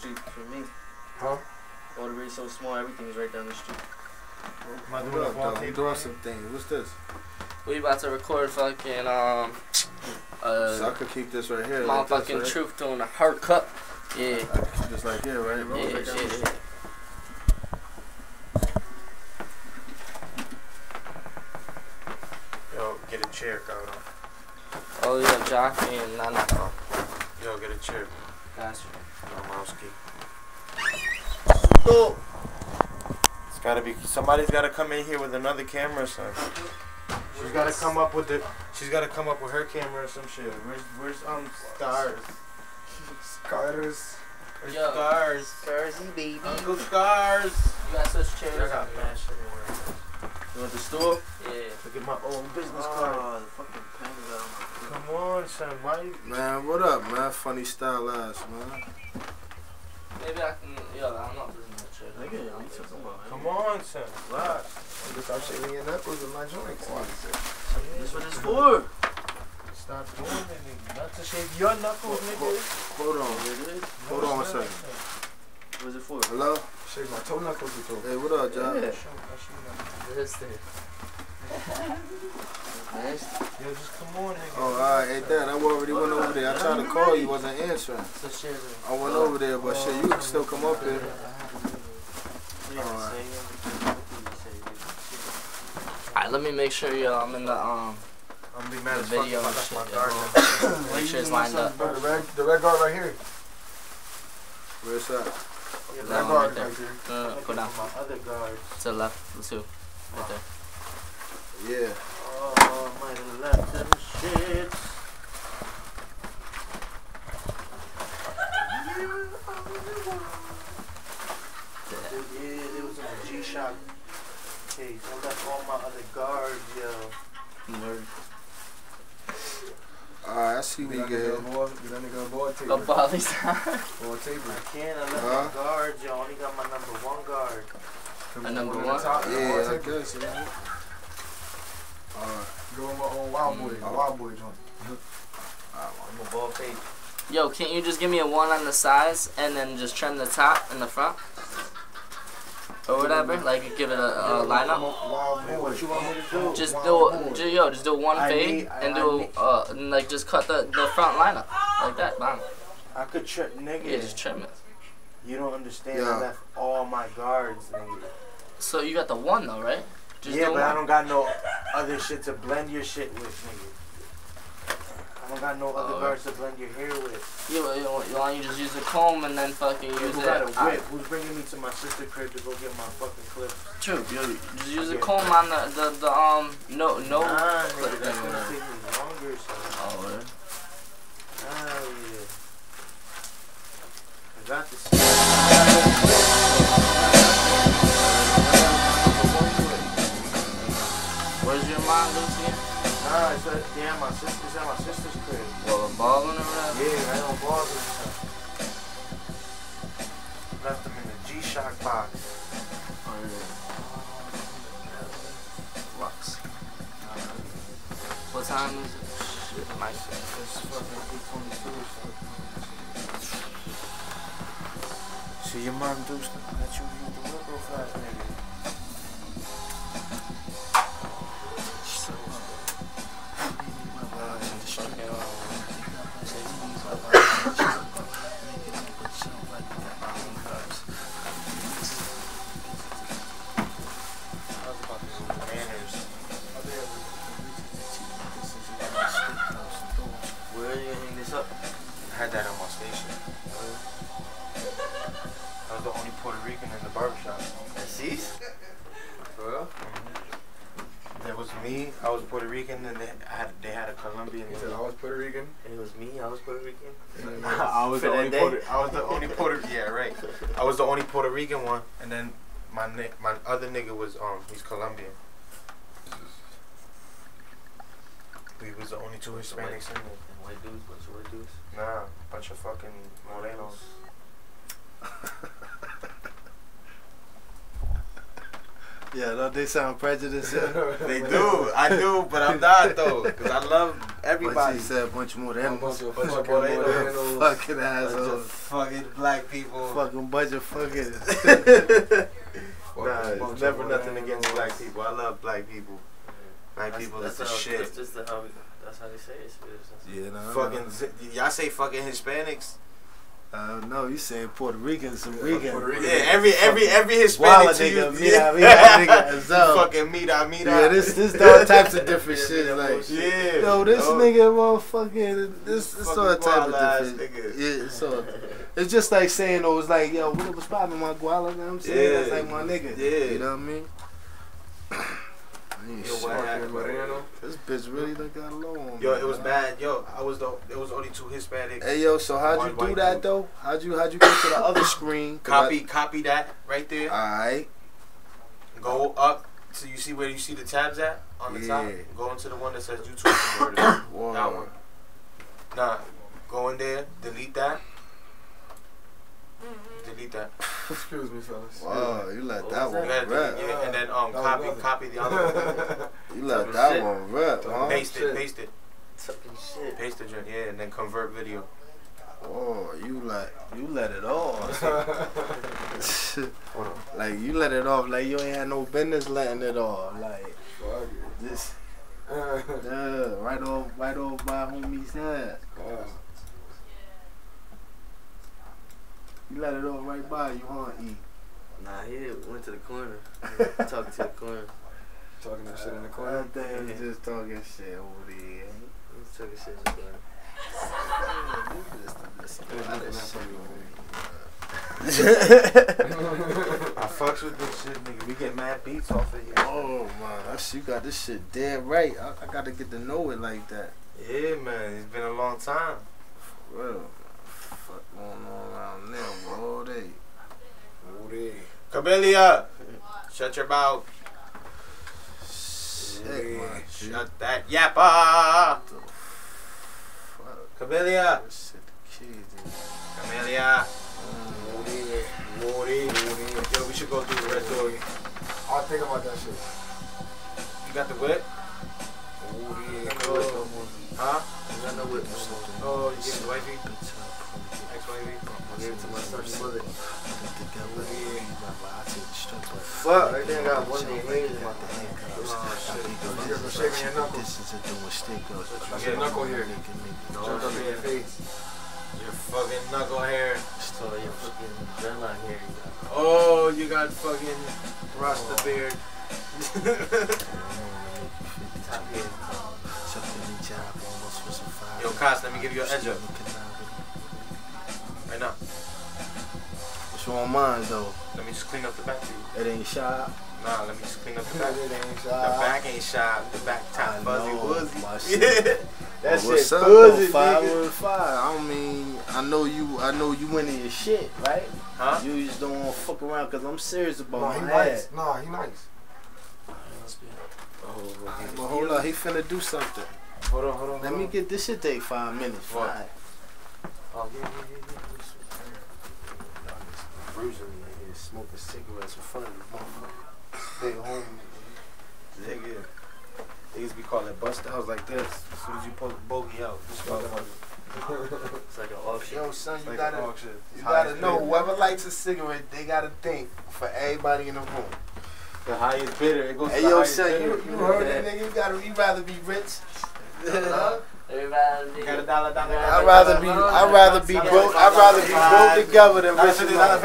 street for me. Huh? Waterbury's so small, everything's right down the street. I'm doing some things. What's this? We about to record fucking So I could keep this right here. motherfucking like this, right? Truth doing a hard cut. Yeah. Just like here, right? Yeah. Yo, get a chair, cabrón. Oh yeah, jockey and Nana. Yo, get a chair. Gotcha. Mowski. It's gotta be. Somebody's gotta come in here with another camera, son. She's gotta come up with the. She's gotta come up with her camera or some shit. Where's Stars? Scars. Yo, Scars. Scarsy baby. Uncle Scars. You got such chairs. I got mad shit anywhere. You want the stool? Yeah. Look at my old business Oh, card. the fucking pen got on my feet. Come on, son. Why you... Man, what up, man? Funny style ass, man. Maybe I can. Yo, I'm not losing that chair. Nigga, I'm talking about. Come on, son. Relax. Stop shaving your knuckles with my joints. That's what it's for. Stop doing it, nigga. Not to shave your knuckles, nigga. Hold on. Hold on a second. What is it for? Hello? Shave my toe knuckles with you. Hey, what up, John? Yeah. This thing. Yo, just come on, nigga. Oh, alright, hey, Dad, I already went over there. I tried to call you, wasn't answering. So chairs. I went over there, but shit, you can still come up here. Alright, let me make sure I'm in the I'm gonna be mad the as fuck video if I and left shit. my guard. Make sure it's lined up. The red guard right here. Where's that? Yeah, That that one guard right right there. there. Go down. My other guard. To the left. Let's do. Right there. Yeah. Oh, I might have left them shit. Yeah, there was a G-Shock case. I left all my other guards, yo. Word. Alright, I see what you get here. A body sign. I can't, I left my guards, yo. I only got my number one guard. A number one? Yeah, I guess, yeah. Alright. Go on my own wild boy joint. I'm a ball fake. Yo, can't you just give me a 1 on the sides and then just trim the top and the front? Or whatever? Like, give it a lineup? What you want me to do? Just do one fade and do, like, just cut the front lineup. Like that, bam. I could nigga. Yeah, just trim it. You don't understand. Yeah. I left all my guards, nigga. So you got the 1 though, right? Just Yeah, do but I one. don't got no other shit to blend your shit with, nigga. I don't got no other guards to blend your hair with. Yeah, well, why don't you just use a comb and then fucking use Who it? got a whip? Who's bringing me to my sister crib to go get my fucking clips? True, yo, just use a Okay. comb on the no Nah, clip nigga, that's thing, gonna whatever. take me longer, son. Oh, word. Ah, yeah. I got this. Where's your mom, Lucy? Nah, it's at my sister's crib. Well, a ballin' or whatever? Yeah, I don't bother with stuff. Left them in the G-Shock box. Oh, yeah. Lux. What time is it? Shit, Mike. It's fucking 8:22. See your mom do stuff. Let you use the whip real fast, nigga. Where are you gonna hang this up? I had that on my station. I was the only Puerto Rican in the barbershop. See? For real? There was me, I was Puerto Rican, and they had a Colombian. He said I was Puerto Rican. And it was me, I was Puerto Rican. I was the only Puerto. Yeah, right. I was the only Puerto Rican one, and then my other nigga was he's Colombian. We was the only two Hispanics in there. White dudes, bunch of white dudes. Nah, bunch of fucking morenos. Yeah, don't they sound prejudiced? They do, I do, but I'm not though, cause I love everybody. He said a bunch more than Bunch of Bunch of fucking Morenos. fucking Bunch assholes. of fucking black people. Fucking bunch of fucking. Nah, it's never nothing against black people. I love black people. Black people is the shit. That's just that's how they say it. Yeah, nah. Fucking, y'all say fucking Hispanics. No, you saying Puerto Ricans, some Rican. Yeah, every Hispanic Walla to you. nigga, Fucking mira. Yeah, this all types of different shit. Like, Yeah. yo, this no. nigga, motherfucking, this Fucking all type of wild-ass different. nigga. Yeah, so it's just like saying, oh, it's like, yo, what was poppin', my guala? You know what I'm saying? Yeah. That's like my nigga. Yeah. You know what I mean? Yo, what happened, Moreno? This bitch really done got low on me. Yo, it was bad. Yo, there was only 2 Hispanics. Hey, yo, so how'd One you white do that dude. though? How'd you go to the other screen? Copy that right there. Alright. Go up so you see where you see the tabs at on the top. Yeah. Go into the one that says YouTube converted. That Whoa. one. Nah, go in there, delete that. Delete that. Excuse me, fellas. Wow, you let that was one You gotta rip. delete it, and then nothing. copy the other one. You let Talking that shit. one rip, huh? Paste it. Fucking shit. Paste the joint, yeah, and then convert video. Oh, you let it off. Like you let it off like you ain't had no business letting it off. Like Fuck this it. right off my homie's head. You let it off right by you, huh, E? Nah, he went to the corner. Talking to the corner. Talking that shit in the corner. That thing was just talking shit over there. He was talking shit in the corner. I fucks with this shit, nigga. We get mad beats off of here. Oh man, you got this shit dead right. I gotta get to know it like that. Yeah, man. It's been a long time. For real. Fuck going on around there, bro, all day. Cabelia, shut your mouth. Shit, man. Shut that yappa. Cabelia. Shit, the kids. Cabelia. Woody. Yo, we should go through the red door. I'll think about that shit. You got the whip? Huh? You got no whip no more. Oh, you gave it to wifey? Ex-wifey? I gave it to my son's mother. Fuck. Right there, I got one of the hairs in my hand. You got some shaking your knuckles. That's your knuckle here. Jumped up in your face. Your fucking knuckle hair. So your fucking dreadlock hair you got. Oh, you got fucking Rasta beard. Top hair. Yo, Cos, let me give you an edge up. Right now. What's on mine though? Let me just clean up the back for you. It ain't shot. Nah, let me just clean up the back. It ain't The shy. back ain't sharp. The back top I fuzzy know, wuzzy. my Yeah. shit. That shit What's up, fuzzy, though? 5 nigga. with 5. I mean, I know you into your shit, right? Huh? You just don't want to fuck around because I'm serious about Nah, he my nice. ass. Nah, he nice. But hold on, he finna do something. Hold on. Let me get this shit take 5 minutes. What? Right. Oh, yeah. Bruising me here, smoking cigarettes in front of the motherfucker. Big homie. Nigga. They used to be calling it bust outs like this. As soon as you pull the bogey out, this motherfucker. It's like an auction. Yo, son, It's you like gotta, an auction. you It's gotta highest know, bidder. whoever lights a cigarette, they gotta think for everybody in the room. The highest bidder. It goes Hey, to the yo, highest son, bidder. you heard that nigga? You rather be rich. Huh? Everybody. Got a dollar. I'd rather be broke. I'd rather be broke together than rich alone.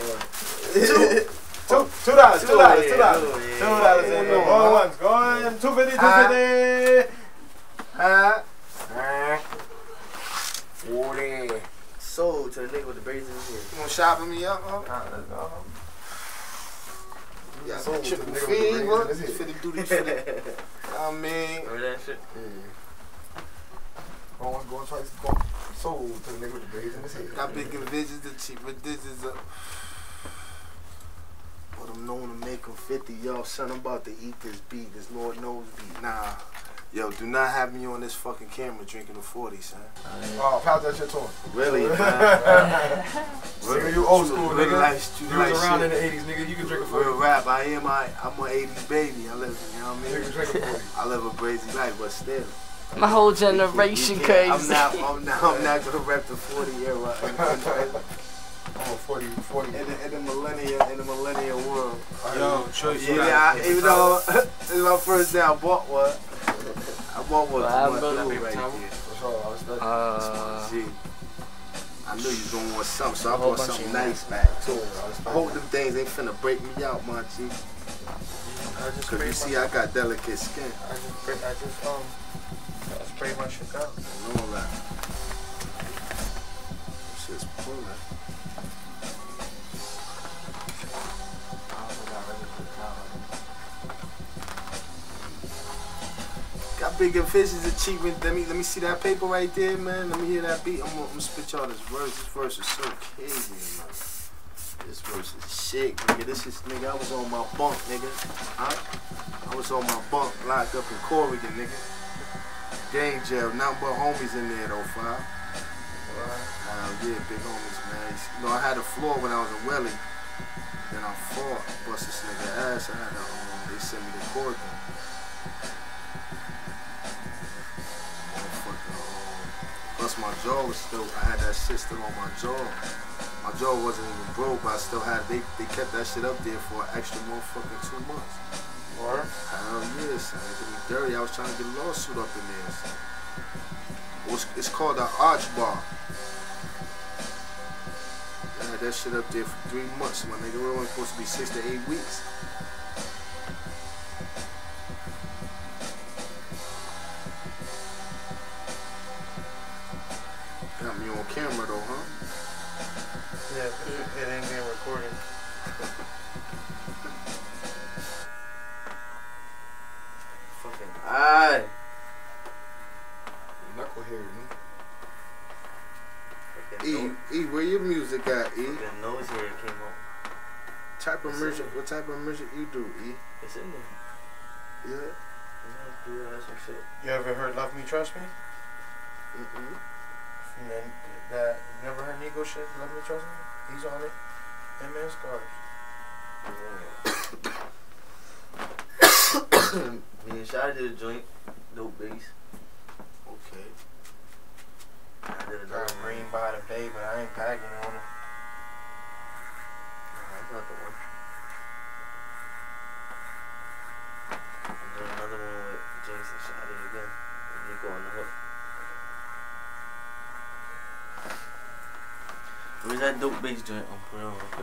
$2. Yeah. Going once. Going 250. Huh? Sold to the nigga with the braids in his hair. You gonna shopping me up, huh? Yeah, Sold to the triple nigga with the fever. braids in his Finna do this shit. I mean, Remember that shit? Going twice. Sold to the nigga with the braids in his head. got big envisions, the cheaper digits up. But I'm known to make them 50. Yo, son, I'm about to eat this beat, this Lord knows beat. Nah. Yo, do not have me on this fucking camera drinking a 40, son. Oh, pass that shit to him. Really? Nigga, you old school, Real nigga. life, You life was around in shit. the 80s, nigga. You can drink a Real 40. rap, I'm an 80s baby. I live, you know what I You mean? can drink a 40. I live a crazy life, but still. My whole generation crazy. I'm not gonna rep the 40 era. Oh, 40. In the millennial world. Yo, Choice. Even though this is my first day, I bought one. I bought one. Right here. I knew you was gonna want something, so I bought something nice back too. I hope them things ain't finna break me out, my G. Cause you see, I got delicate skin. I sprayed my shit out. I know that. Shit's pulling. Got bigger fishes achievement. Let me see that paper right there, man. Let me hear that beat. I'm gonna spit y'all this verse. This verse is so crazy, man. This verse is shit, nigga. This is, nigga, I was on my bunk, nigga. I was on my bunk, locked up in Corrigan, nigga. Gang jail, nothing but homies in there, though, 5. Yeah, big homies, man. You know, I had a floor when I was in Welly. Then I fought, bust this nigga ass. I had to, they sent me to Corrigan. Plus my jaw was still, I had that shit still on my jaw. My jaw wasn't even broke, but I still had, they kept that shit up there for an extra motherfucking 2 months. What? Hell yeah, son. It did me dirty. I was trying to get a lawsuit up in there, son. It's called an arch bar. I had that shit up there for 3 months, my nigga. We're only supposed to be 6 to 8 weeks. Got me on camera though, huh? Yeah, it ain't being recorded. Fucking aye. Knucklehead, man. E, where your music at, E? The nose hair came out. What type of music you do, E? It's in there. Yeah. Do some shit. You ever heard Love Me, Trust Me? And then that, you never heard Nigo shit, Love Me, Trust Me? He's on it. Him and Scars. Me and Shotty did a joint, dope bass. Okay. I did Got another Green by the Bay, but I ain't packing on it. That's not the one. And then another one with Jinx and Shotty again. And Nico on the hook. Where's that dope bass joint? I'm putting it on real quick.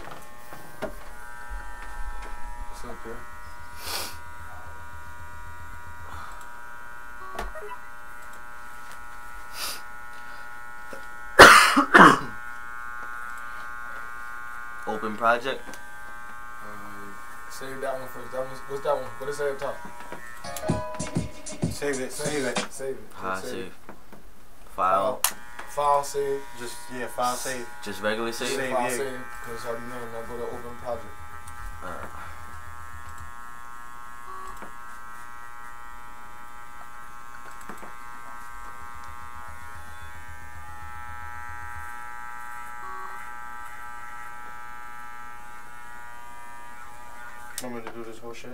It's up there. Open project. Save that one first. What's that one? What is it at the top? Save it. Save it. Save. File. File save. Just, file save. Just regular save? Save, File yeah. save. Because I already know. Now go to open project. Want me to do this whole shit?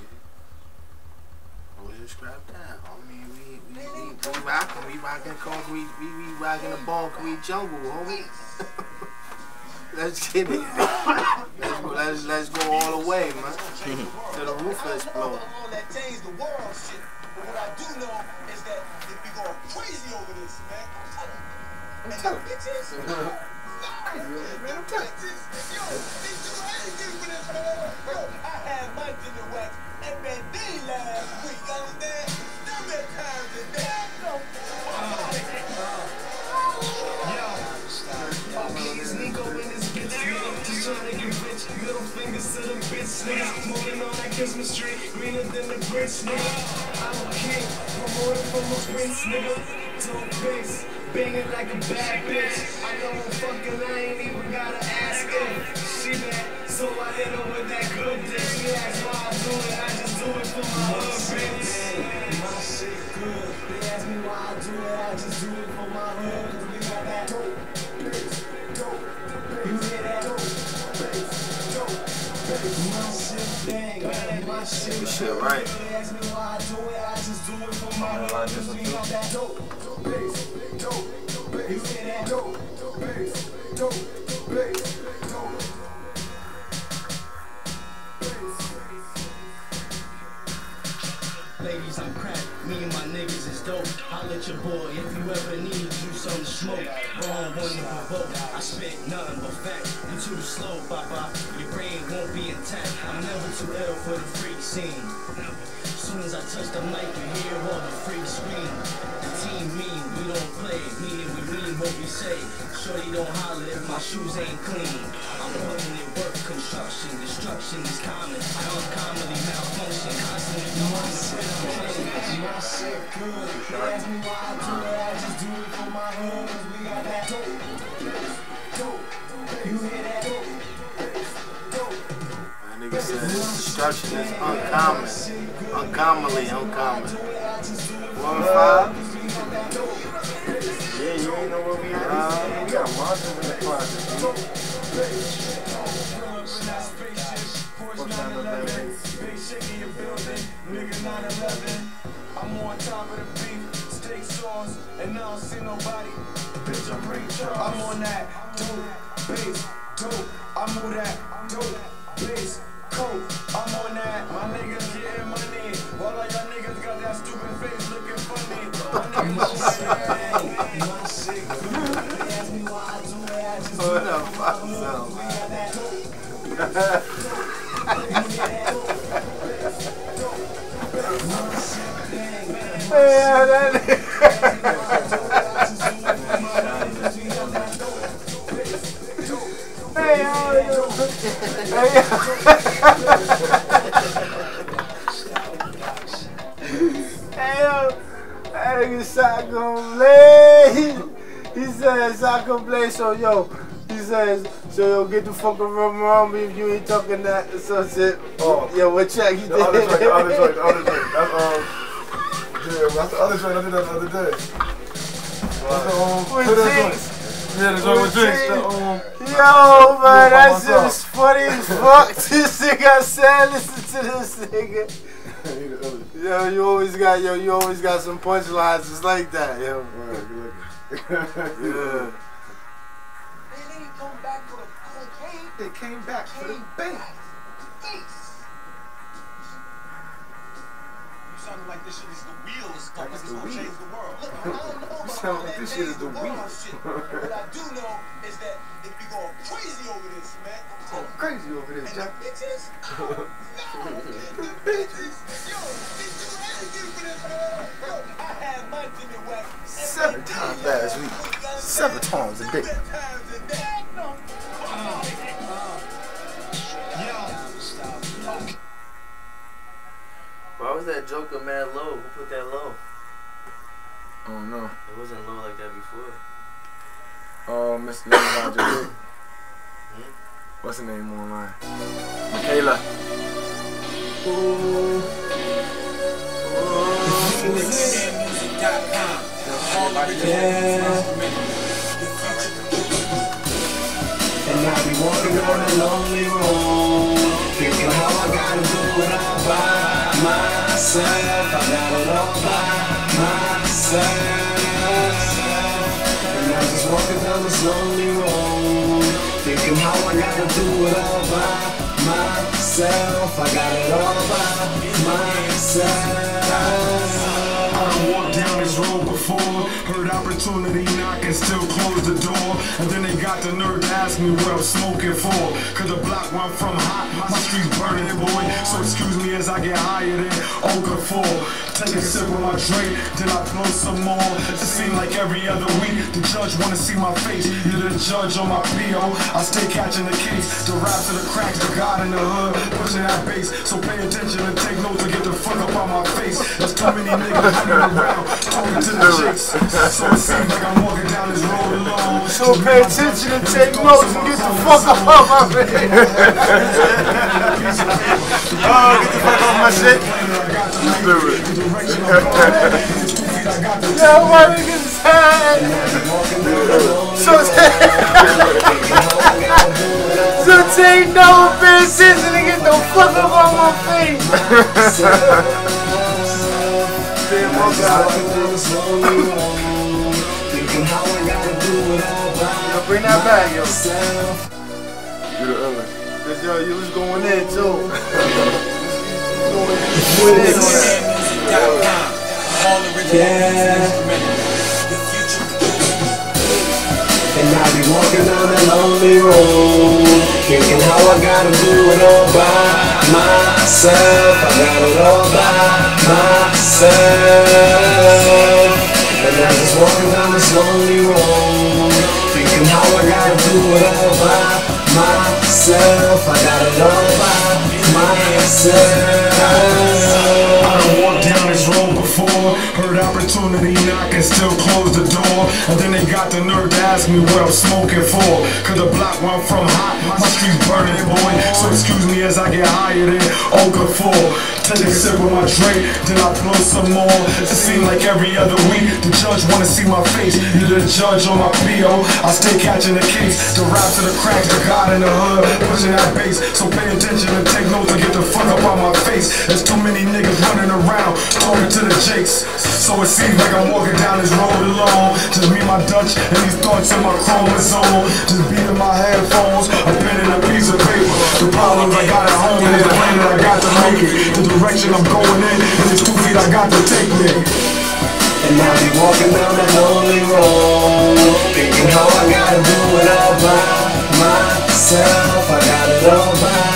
We'll just grab that. I mean, we rocking concrete, we rocking the concrete jungle, homie. Let's get it. Let's go all the way, man. To the roof explode. That changed the world shit. But what I do know is that if we go crazy over this, man, and the bitches. Yo, I had my dinner wax and Bandé last week, you understand? Them been times in there. It's Nico in this bitch, just trying to get rich. Middle fingers to the bitch, nigga. Smoking on that Christmas tree, greener than the Grinch, nigga. I'm a king, promoted from a prince, nigga. Don't face, banging like a bad bitch. I know I'm fucking, I ain't even gotta ask her. She mad, so I hit her with that good dick. She asked why I do it, I just do it for my hood, bitch. My shit good. They ask me why I do it, I just do it for my hood. Cause we got that dope, bitch, dope. You hear that? Dope, bitch, dope, bitch. My shit bang, my shit Shit right. They ask me why I do it, I just do it. do it for my hood, cause we got that dope bass, dope bass, you hear that dope bass, dope bass, dope bass. Ladies, I'm crack, me and my niggas is dope. Holla at your boy if you ever need you some smoke. Wrong one to provoke, I spit nothing but facts. You too slow, papa, your brain won't be intact. I'm never too ill for the freak scene. Soon as I touch the mic, you hear all the freaks scream. The team mean, we don't play, meaning we mean what we say. Shorty don't holler if my shoes ain't clean. I'm putting in work, construction, destruction is common. I uncommonly malfunction, constantly doing shit I'm training. My shit good, they ask me why I do it, I just do it for my hood, cause we got that dope, dope, you hear that dope, dope. That nigga said destruction is uncommon, uncommonly uncommon. 1-5? Yeah, you ain't know what we had. We got monsters in the closet, dude. I'm on top of the beef, steak sauce, and I don't see nobody. Bitch, I'm Ray Charles. I'm on that dope bass, dope. I'm on that dope bass, coke. I'm on that. My niggas getting money, while all y'all niggas got that stupid face looking funny. My niggas my shit good. They ask me why I do it, I just do it. We got that dope. Yeah, that nigga Socko Blade. He says Socko Blade, so yo. He says, so yo, get the fuck around me if you ain't talking that. So I said, oh, yo, what track you did? The other joint. That's the other joint. I did that the other day. With Jinx. Yeah, the joint with Jinx. Yo, man, that shit is funny as fuck. This nigga said, listen to this nigga. Yo, you always got some punchlines just like that, yo. Yeah. They came back for the bank. Sounding like this shit is the wheel or stuff. Like it's gonna change the world. Look, I don't know about Sound like this shit is the wheel. What I do know is that if you go crazy over this, man. Oh, crazy over this, Jack. The bitches? Oh, no. The bitches. Yo, did you anything for this, man? Yo, I had my Jimmy West. 7 times last week. 7 times a day. Why was that Joker mad low? Who put that low? I don't know. It wasn't low like that before. Oh, Mr. Roger. What's her name online? Michaela. And I be walking on a lonely road, thinking how I gotta do it all by myself. I got it all by myself. And I'm just walking down this lonely road, thinking how I gotta do it all by myself. I got it all by myself. I walked down this road before, heard opportunity knock and still close the door. And then they got the nerve to ask me what I'm smoking for. Cause the block where I'm from hot, my streets burning, boy. So excuse me as I get higher than Okafor. Take a sip of my drink, then I blow some more. It seems like every other week, the judge wanna see my face. You're the judge on my PO, I stay catching the case. The raps of the cracks, the God in the hood, pushing that bass. So pay attention and take notes and get the fuck up on my face. There's too many niggas running around, talking to the chicks. So it seems like I'm walking down this road alone. So pay attention and take notes and get the fuck up on my face. Oh, get the fuck off my shit. Yo, my niggas sad. So take no pay attention and get the fuck up on my face. walking down this lonely road, thinking how I gotta do it all by Yo, bring that back, yo. myself. You the illest. Cause yo, you was going in too. Yeah. And I be walking down that lonely road, thinking how I gotta do it all by myself. I got it all by myself. And I'm just walking down this lonely road, thinking how I gotta do it all by myself. I got it all by myself. I done walked down this road before, heard opportunity knock and still close the door. And then they got the nerve to ask me what I'm smoking for. Cause the block where I'm from hot, my streets burning, boy. So excuse me as I get higher than Okafor. Take a sip of my drink, then I blow some more. It seems like every other week the judge wanna see my face. You're the judge on my PO, I stay catching the case. The raps to the cracks, the God in the hood, pushing that bass. So pay attention and take notes and get the fuck up on my face. There's too many niggas running around, talking to the jakes. So it seems like I'm walking down this road alone. Just me, my Dutch, and these thoughts in my chromosome. Just beating my headphones, a pen and a piece of paper. The problems I got at home and the plan that I got to make it. The direction I'm going in, and it's 2 feet I got to take me. And I be walking down that lonely road, thinking how I gotta do it all by myself. I got it all by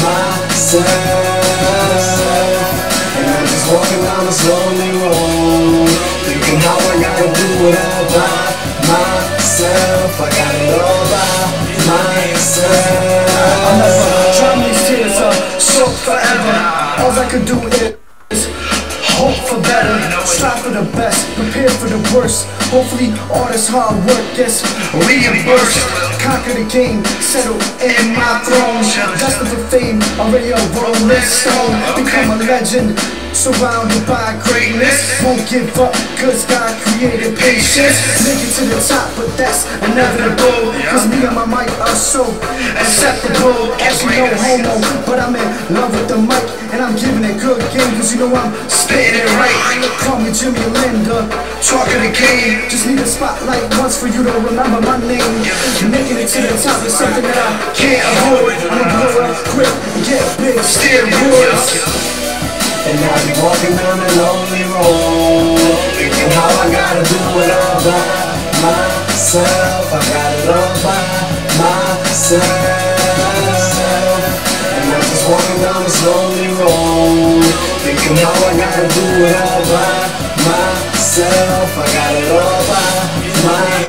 myself. And I'm just walking down this lonely road, thinking how I gotta do it all by myself. I got it all by myself. I'll never drown these tears up, soak forever. All I could do is hope for better, strive for the best, prepare for the worst. Hopefully all this hard work gets reimbursed. Conquer the game, settle in my throne. Destined for fame, already a rolling stone. Become a legend, surrounded by greatness. Won't give up, cause God created patience. Make it to the top, but that's inevitable. Cause me and my mic are so acceptable. As you know, homo, but I'm in love with the mic. And I'm giving it good game, cause you know I'm spitting it right. Call me Jimmy Linda, talking the game. Just need a spotlight once for you to remember my name. Making it to the top is something that I can't avoid. I'ma blow up quick, get big, steroids. And I be walking down that lonely road, thinking how I gotta do it all by myself. I got it all by myself. And I'm just walking down this lonely road, thinking how I gotta do it all by myself. I got it all by myself.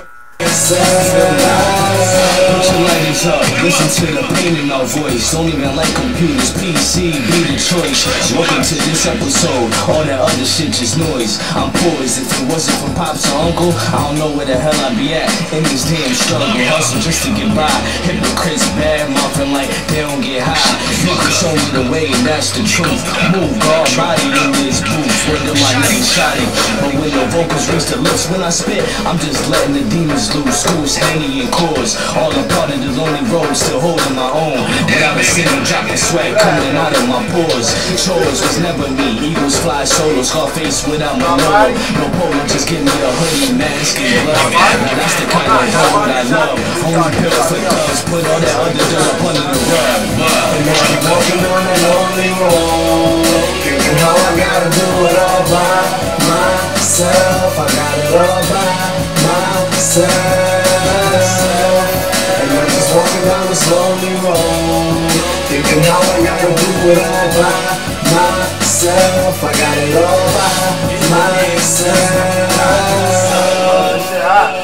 Put your lighters up, listen to the pain in our voice. Don't even like computers, PC be the choice. Welcome to this episode, all that other shit just noise. I'm poised, if it wasn't for pops or uncle, I don't know where the hell I'd be at. In this damn struggle, hustle just to get by. Hypocrites bad mouthing like they don't get high. Niggas show me the way, and that's the truth. Move God body in this booth, where my name shining. But when the vocals reach the lips when I spit, I'm just letting the demons loose. Schools, Henny and Cores, all a part of the lonely road, still holding my own. Without a single drop of sweat coming out of my pores. Chores was never me, Eagles fly solo, Scarface without my logo. No polo, just give me a hoodie, mask and glove. Now that's the kind of road I love. Only pill for thugs, put all that other dirt up under the rug. And I be walking on that lonely road, thinking how I gotta do it all by myself. I got it all by myself. And I'm just walking down this lonely road, thinking how I gotta do it all by myself. I got it all by myself.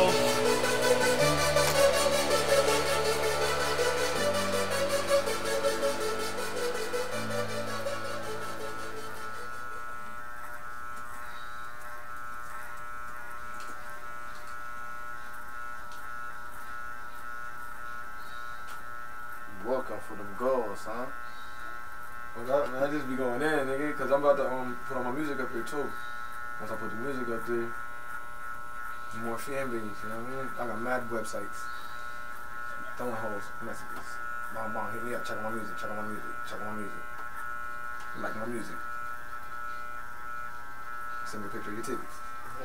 Working for them girls, huh? Well, I just be going in, nigga, cause I'm about to put all my music up here too. Once I put the music up there, more fan base, you know what I mean? I got mad websites. Throwing hoes, messages. Bong, hit me up, check out my music, check out my music, check out my music. Like my music. send me a picture of your titties.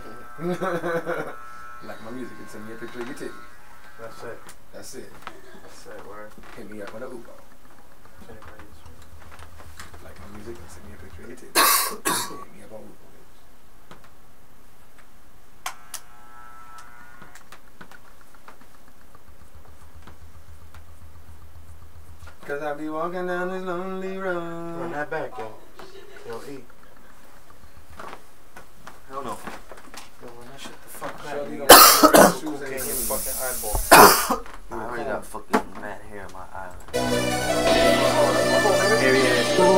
Like my music, and send me a picture of your titties. That's it. That's it. That's it, word. Hit me up on the Uber. Like my music, and send me a picture of your titties. Hit me up on Uber. Cause I be walking down this lonely road. Run that back, yo. Yo, E. Hell no. Yo, run that shit the fuck back. Shorty You don't got wear shoes cocaine in your and fucking eyeball. I already got fucking mad hair in my eye. Here he is.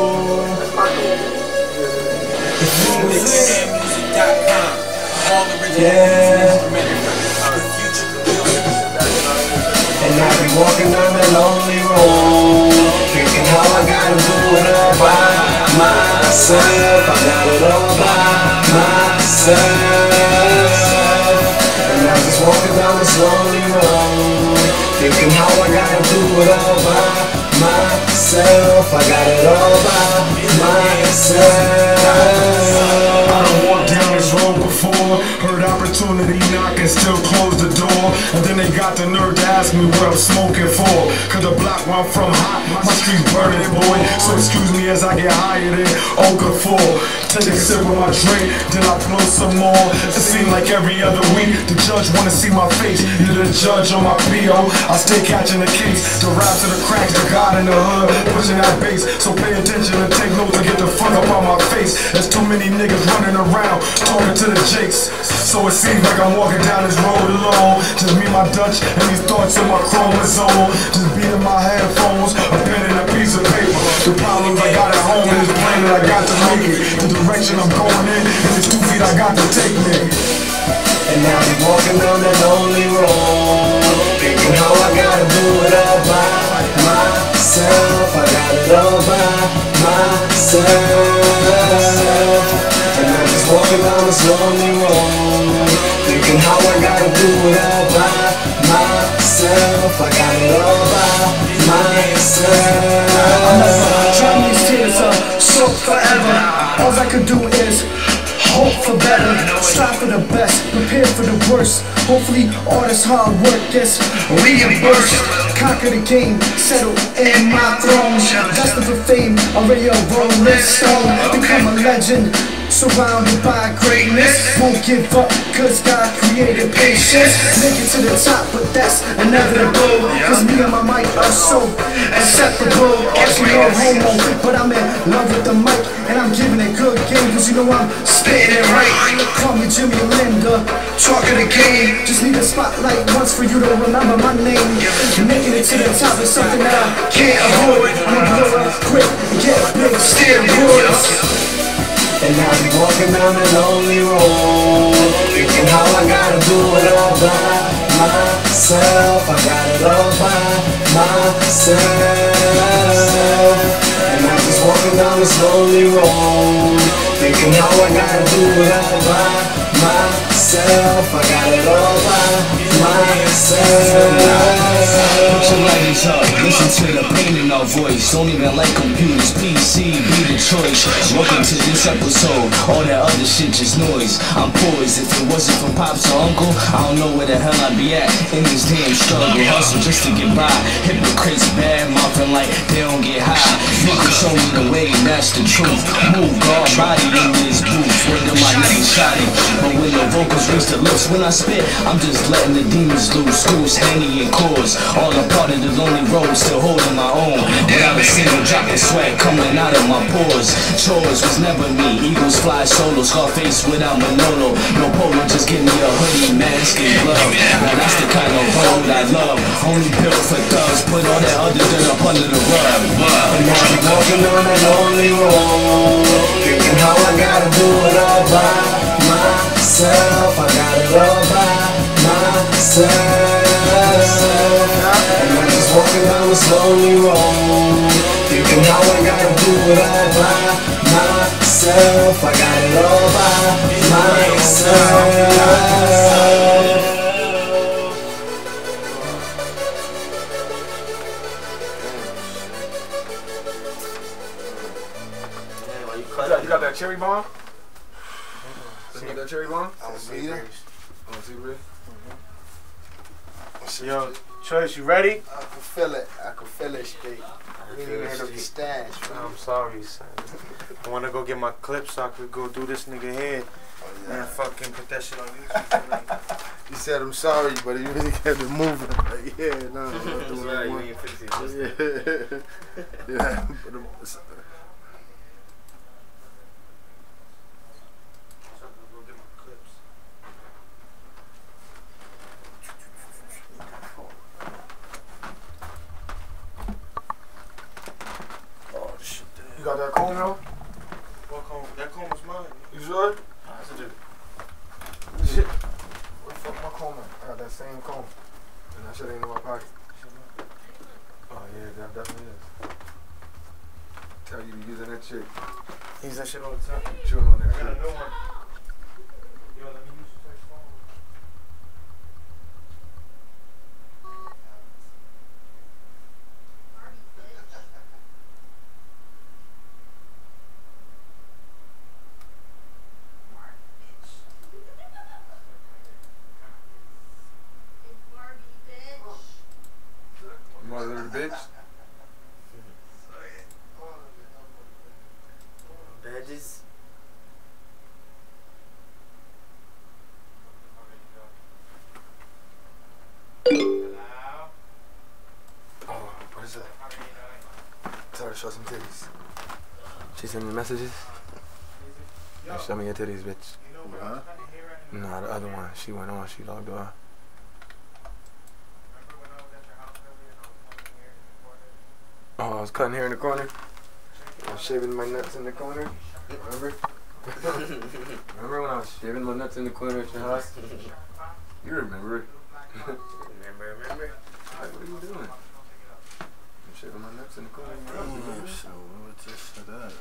And I be walking down that lonely road, thinking how I gotta do it all by myself. I got it all by myself. And I just walking down this lonely road, thinking how I gotta do it all by myself. I got it all by myself. I done walked down this road before, heard opportunity knock and still close the door. And then they got the nerve to ask me what I'm smoking for. Cause the block where I'm from hot, my streets burning, boy. So excuse me as I get higher than Okafor. Take a sip of my drink, then I blow some more. It seems like every other week the judge wanna see my face. You're the judge on my P.O. I stay catching the case. The raps and the cracks, the God in the hood, pushing that bass. So pay attention and take notes and get the fuck up on my face. There's too many niggas running around talking to the jakes. So it seems like I'm walking down this road alone. Just me, my Dutch, and these thoughts in my chromosome. Just beating my headphones, a pen and a piece of paper. The problems I got at home and this plan that I got to make it. The direction I'm going in and the 2 feet I got to take me. And I be walking down that lonely road, thinking how I gotta do it all by myself. I got it all by myself. And I'm just walking down this lonely road, thinking how I gotta do it all by myself. I got it all by myself. Drum these tears up, soak forever. All I could do is hope for better, strive for the best, prepare for the worst. Hopefully all this hard work gets reimbursed. Conquer the game, settle in my throne. Destined for fame, already a rolling stone. Become a legend, surrounded by greatness. Won't give up, cause God created patience. Make it to the top, but that's inevitable. Cause me and my mic are so inseparable. Actually no homo, but I'm in love with the mic. And I'm giving it good game, cause you know I'm spitting it right. Call me Jimmy Linda, talking the game. Just need a spotlight once for you to remember my name. Making it to the top is something that I can't avoid. I'ma blow up quick, get big steroids. And I be walking down that lonely road, thinking how I gotta do it all by myself. I got it all by myself. And I'm just walking down this lonely road, thinking how I gotta do it all by myself. I got it all by myself. Put your lighters up, listen to the pain in our voice. Don't even like computers, PC, be the choice. Welcome to this episode, all that other shit just noise. I'm poised, if it wasn't for Pops or Uncle, I don't know where the hell I'd be at in this damn struggle. Hustle just to get by, hypocrites bad mouthing like they don't get high. Niggas show me the way, that's the truth. Move God, body in this booth, where do my niggas shotty. But when the vocals reach the lips, when I spit, I'm just letting the demons loose. Screws hanging in cords, all a part of the lonely road, still holding my own. Without a single drop of sweat coming out of my pores. Chores was never me, Eagles fly solo, Scarface without Manolo. No polo, just give me a hoodie, mask and glove. Now that's the kind of road I love. Only built for thugs, put all that other dirt up under the rug. And I be walking on that lonely road, thinking how I gotta do it all by myself. I got it all by myself. And I'm just walking down this lonely road, thinking how I gotta do it all by myself. I got it all by myself. Yeah, why you You cut got that cherry bomb? You got that cherry bomb? I want See ya? Oh, see, bro? Yo, Choice, you ready? I can feel it. I can feel it straight. We ain't even heard of the stash. I'm sorry, son. I want to go get my clip so I could go do this nigga head. And fucking put that shit on YouTube. He said, I'm sorry, but he really kept it moving. Like, yeah, no, I'm not doing Sorry, that one. you ain't fix it. Yeah. Oh, shit. You got that comb, though? What comb? That comb was mine. You sure? Positive. Shit. Where the fuck my comb at? I got that same comb. And that shit ain't in my pocket. Oh, yeah, that definitely is. Tell you to use that shit. Use that shit all the time. Chewing on that I got a shit. new one. Yo, let me use the phone. Mother of the bitch. Badges. Oh, what is that? Tell her to show some titties. She sent me messages. Hey, show me your titties, bitch. Huh? Nah, the other one. She went on. She logged on. Oh, I was cutting hair in the corner. I was shaving my nuts in the corner. Remember? Remember when I was shaving my nuts in the corner at your house? You remember. Remember. Like, what are you doing? I'm shaving my nuts in the corner. Damn, so what's this shit at?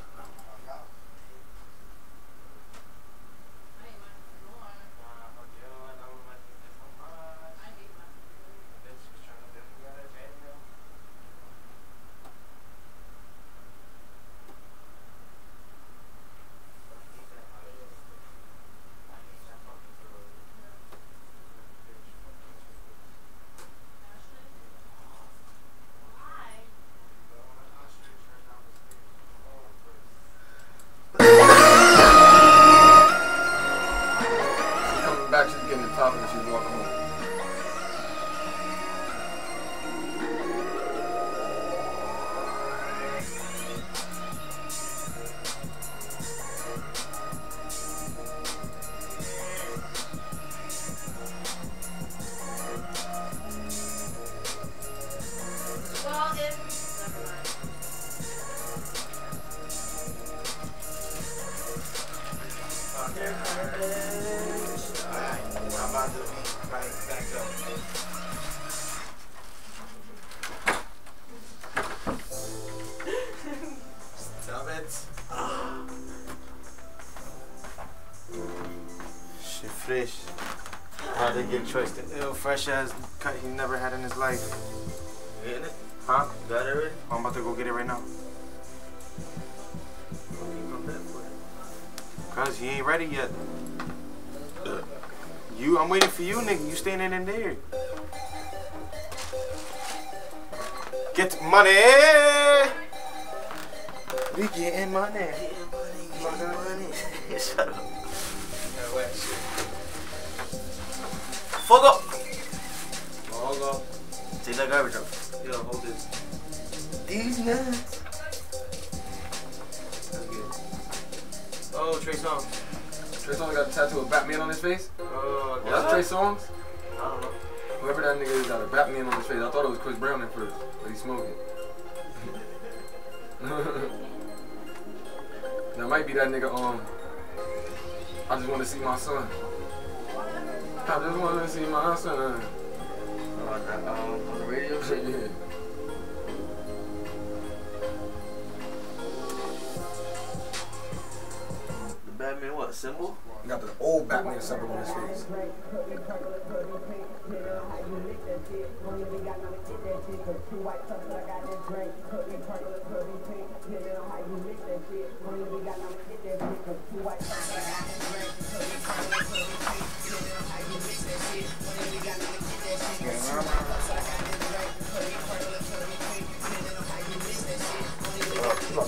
Coming back, she's getting the top and she's walking home. I'm about to be right back up. Stop it. Shit fresh. How to get Choice the ill fresh ass cut he never had in his life. You getting it? Huh? You got it already? I'm about to go get it right now. You come back for it. Cause he ain't ready yet. I'm waiting for you, nigga. You standing in there. Get money. We getting money. Money. Shut up. Fuck up. Hold up. Take that garbage out. Yo, hold this. These nuts. That's good. Oh, Trey Songz. Trey Songz got a tattoo of Batman on his face? Oh, That's Trey Songz? I don't know. Whoever that nigga is got a Batman on his face. I thought it was Chris Brown at first, but he's smoking. That might be that nigga, I just want to see my son. I just want to see my son. On the radio shit? Yeah. The Batman what? Symbol? He got the old Batman symbol on his face.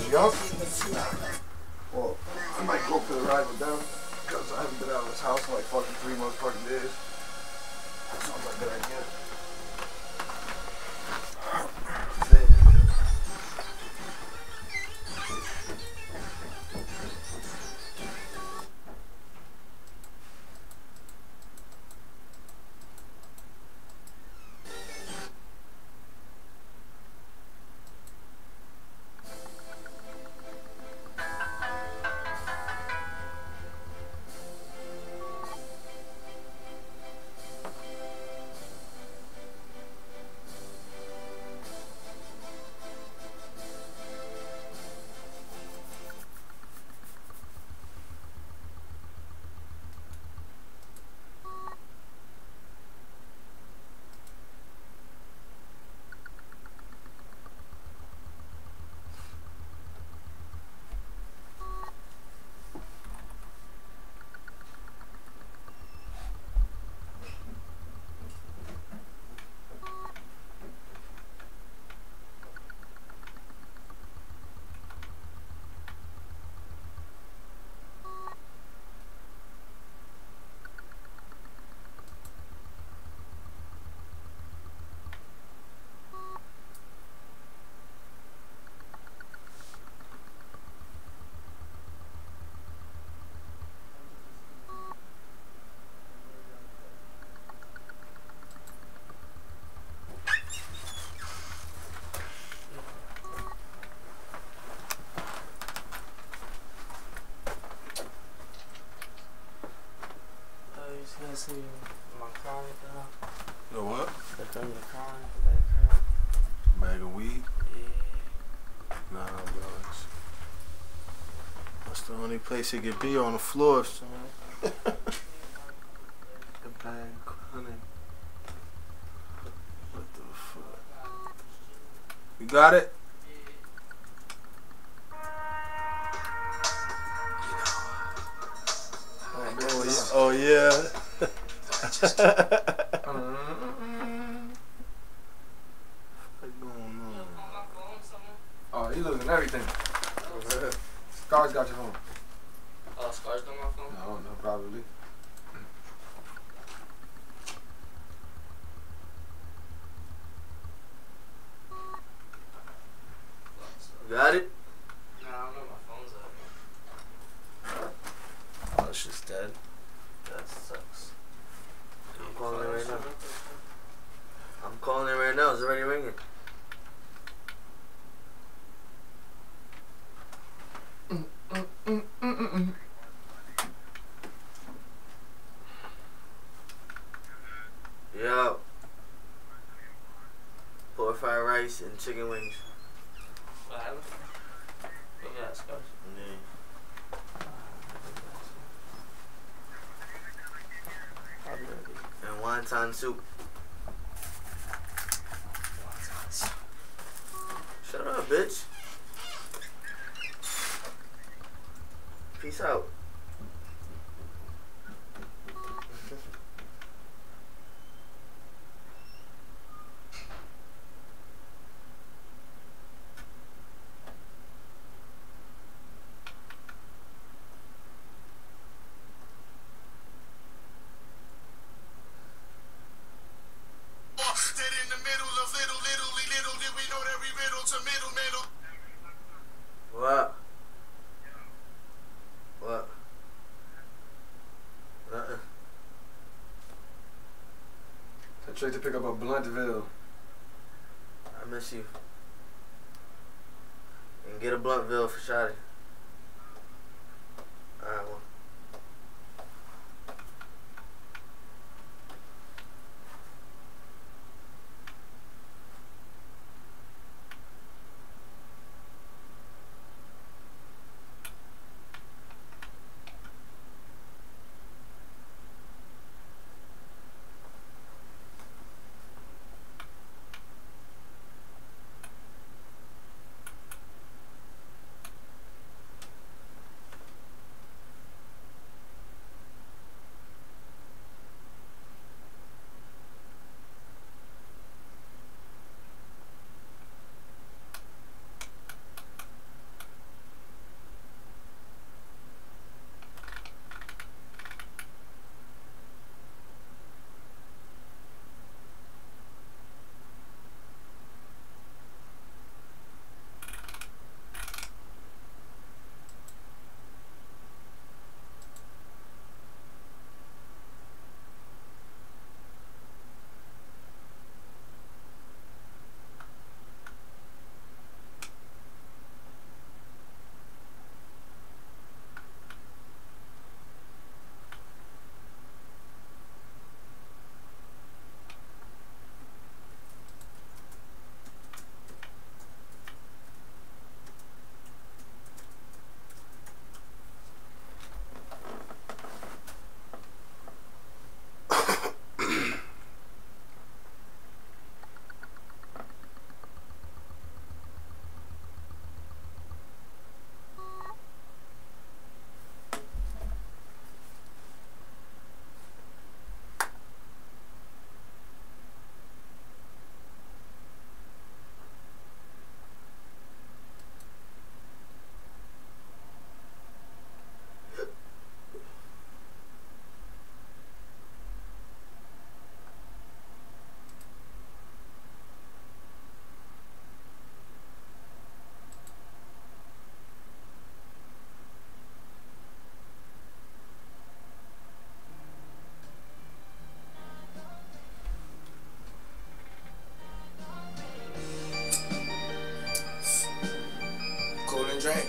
Yup. Well, I might go for the ride with them because I haven't been out of this house in like fucking 3 months fucking days. That sounds like a good idea. You see my car right there? The what? The thing in the car, the bag Bag of weed? Yeah. Nah, bro. That's the only place it could be, on the floor, son. The bag, honey. What the fuck? You got it? Oh yeah. Oh, he losing everything. Scar's got your phone. Oh, Scar's got my phone? I don't know, probably. Got it? Nah, I don't know my phone's at. Oh, it's just dead. That sucks. I'm calling it right now. I'm calling it right now. It's already ringing. Yo. Pork fried rice and chicken wings. What happened? Look at that, Scars. Yeah. And wonton soup. Shut up, bitch. Peace out. What? What? Nothing. I tried to pick up a Bluntville. I miss you. And get a Bluntville for Shotty. Alright, well. drink?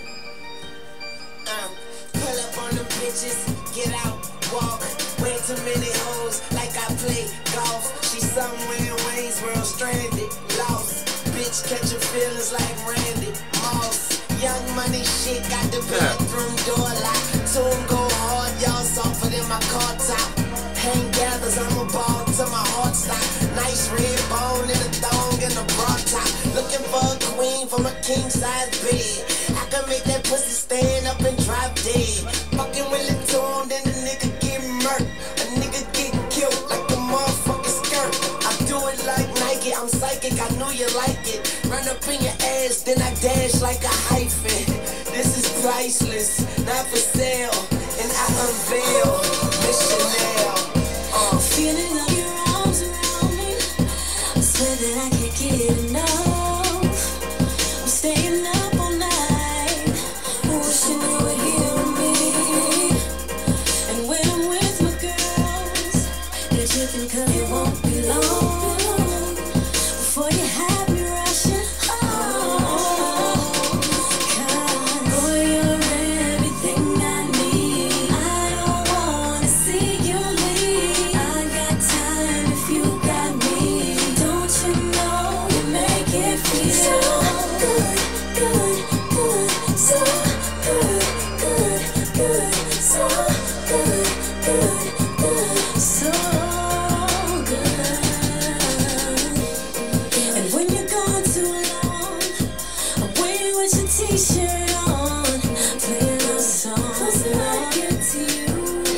Pull up on them bitches, get out, walk. Way too many hoes, like I play golf. She somewhere in Waynesboro, stranded, lost. Bitch catching feelings like Randy Moss. Young money shit, got the bathroom door locked. Soon go hard, y'all softer than my car top. Hang gathers, I'm a ball to my heart stop. Nice red bone and a thong and a bra top. Looking for a queen from a king size bed. I can make that pussy stand up and drop dead. Fucking with the tune, then the nigga get murked. A nigga get killed like the motherfucking skirt. I do it like Nike, I'm psychic, I knew you like it. Run up in your ass, then I dash like a hyphen. This is priceless, not for sale. And I unveil Miss Chanel. Feeling of your arms around me, I swear that I can't get enough. I'm staying up all night, wishing you were here with me. And when I'm with my girls, they're tripping 'cause it won't be long before you have me rushing home. 'Cause boy, you're everything I need. I don't wanna see you leave. I got time if you got me. Don't you know you make it feel so good, good, good, so good, good, good, so good, good, good, so good. And when you're gone too long, I'm waiting with your t-shirt on, playing our song. Close till I get to you.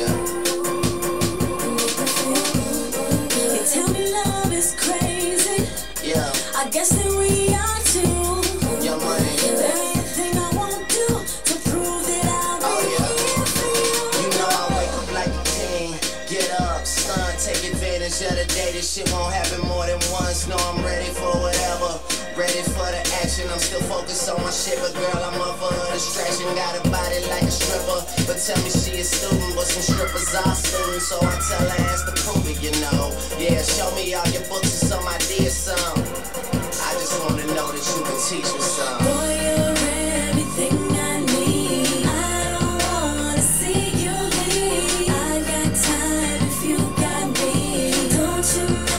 Make me feel good. They tell me love is crazy. Yeah, I guess that we are too. your money. There ain't a thing I won't do to prove that I'll be here for you. You know I wake up like a king. Get up, son, take advantage of the day. This shit won't happen more than once. No, I'm ready for whatever. Ready for the action. I'm still focused on my shit, but girl, I'm up for a distraction. Got a body like a stripper, but tell me she a student. But some strippers are students, so I tell her ass to prove it, you know. Yeah, show me all your books and some ideas, some. I just wanna know that you can teach me some. Boy, you're everything I need. I don't wanna see you leave. I got time if you got me. Don't you know?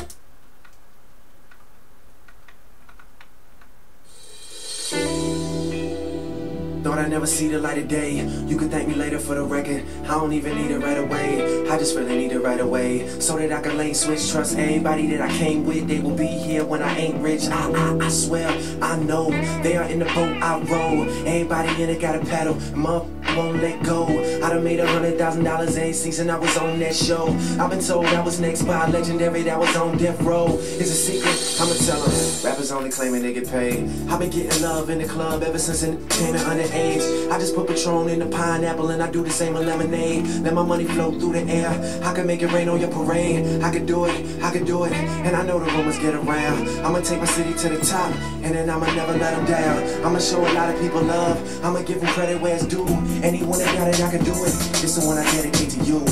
Thought I'd never see the light of day. You can thank me later for the record. I don't even need it right away. I just really need it right away, so that I can lane switch. Trust everybody that I came with. They will be here when I ain't rich. I swear, I know they are in the boat I roll. Everybody in it got a paddle. Mother won't let go. I done made $100,000 every season I was on that show. I've been told I was next by a legendary that was on death row. It's a secret, I'ma tell them. Rappers only claiming they get paid. I've been getting love in the club ever since I came to underage. I just put Patron in the pineapple and I do the same with lemonade. Let my money flow through the air. I can make it rain on your parade. I can do it, and I know the rumors get around. I'ma take my city to the top, and then I'ma never let them down. I'ma show a lot of people love. I'ma give them credit where it's due. Anyone that got it, I can do it. It's the one I dedicate to you.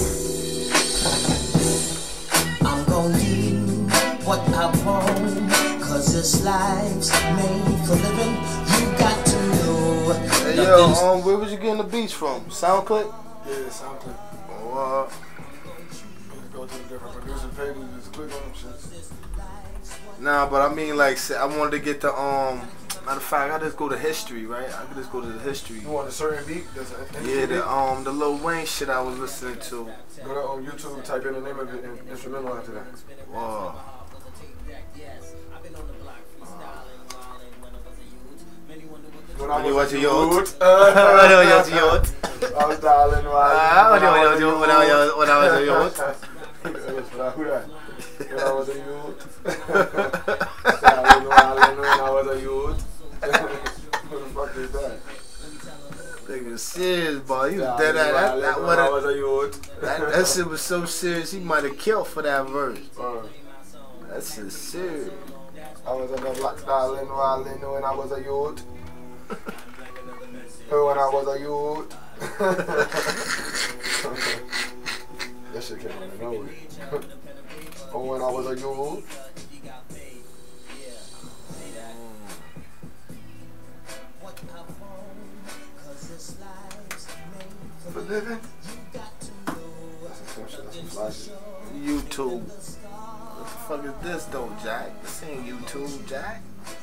I'm gonna do what I want, 'cause this life's made for living. You got to know. Hey, yo, where was you getting the beats from? SoundClick? Yeah, SoundClick. Oh, Go to the different producer pages, just click on them shits. nah, but I mean, like, I wanted to get the matter of fact, I just go to history, right? I could just go to the history. You want a certain beat? Yeah, the Lil Wayne shit I was listening to. Go to YouTube, type in the name of it, and instrumental after that. Wow. When I was a youth. I was dialing when I was a youth. When I was a youth. Dialing when I was a youth. What the fuck is that? Nigga serious, boy. He was dead at that. That shit was so serious. He might have killed for that verse. That shit serious. I was on the block styling when I was a youth. When I was a youth. That shit came out of nowhere. Oh, when I was a youth. living. That's some shit. That's some fly shit. YouTube. What the fuck is this though, Jack? This ain't YouTube, Jack.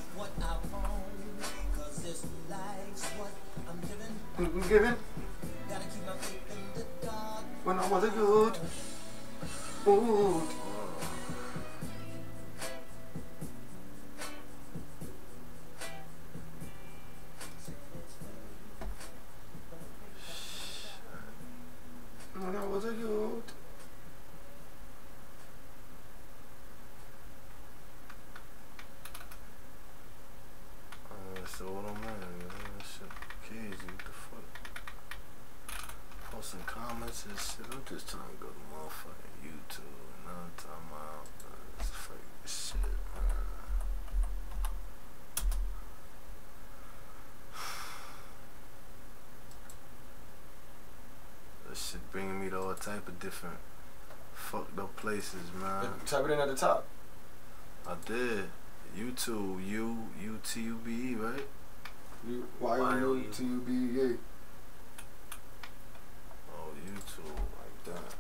We giving? When I was a good mood. When I was a youth. So what I'm at, man. That shit crazy. What the fuck? Posting comments and shit. I'm just trying to go to motherfucking YouTube. And I'm talking about this fucking shit, man. This shit bringing me to all type of different fucked up places, man. Type it in at the top. I did. YouTube, U-T-U-B-E, right? Y-O-U-T-U-B-E. Oh, YouTube, like that.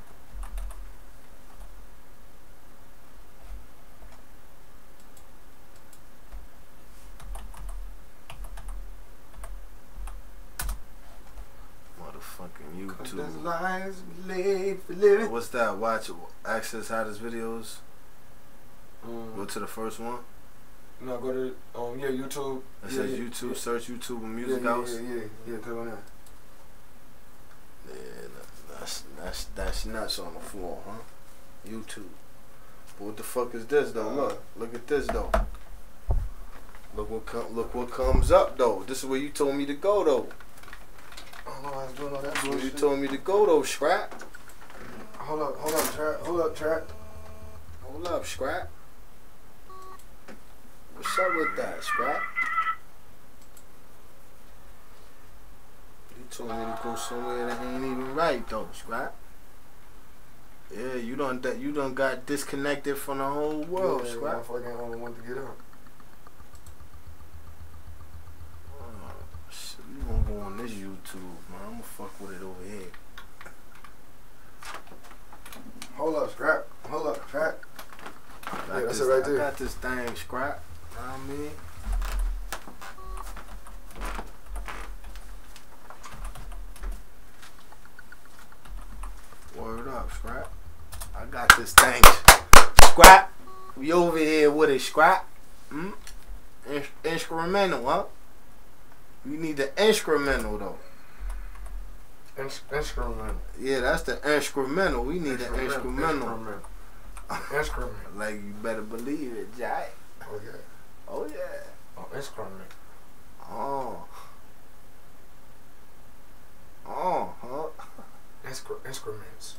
Motherfucking YouTube. Lies laid for living. What's that? Watch, access hottest videos. Go to the first one. No, go to YouTube. It says YouTube. Search YouTube and Music House. Yeah. Click on that. Yeah, that's nuts on the floor, huh? YouTube. But what the fuck is this though? Look at this though. Look what comes up though. This is where you told me to go though. Oh, I was doing all that bullshit. bullshit. You told me to go though, Scrap. Hold up, Trap. Hold up, Scrap. What's up with that, Scrap? You told me to go somewhere that ain't even right though, Scrap. Yeah, you done got disconnected from the whole world, Scrap. I fucking want to get up. Shit, you gonna go on this YouTube, man? I'ma fuck with it over here. Hold up, Scrap. Hold up, Trap. Yeah, that's it right there. I got this thing, Scrap. Know what I mean? Word up, Scrap. I got this thing. Scrap. We over here with it, Scrap. Instrumental, huh? We need the instrumental though. Instrumental. Yeah, that's the instrumental. We need the instrumental. Instrument. Like you better believe it, Jack. Oh yeah. Oh yeah. Oh, instrument. Oh. Huh? Instruments.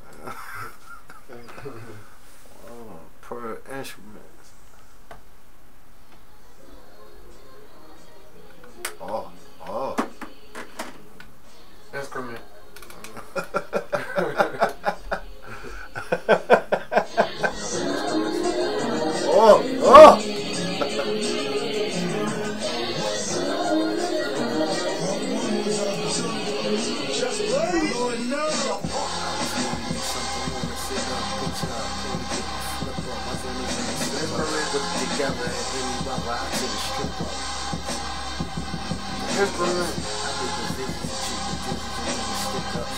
Oh, per instruments. Oh. Instrument. Oh. Together and then we run right to the strip club. Here's Berlin. I think the vision is cheap, the vision is the stick ups.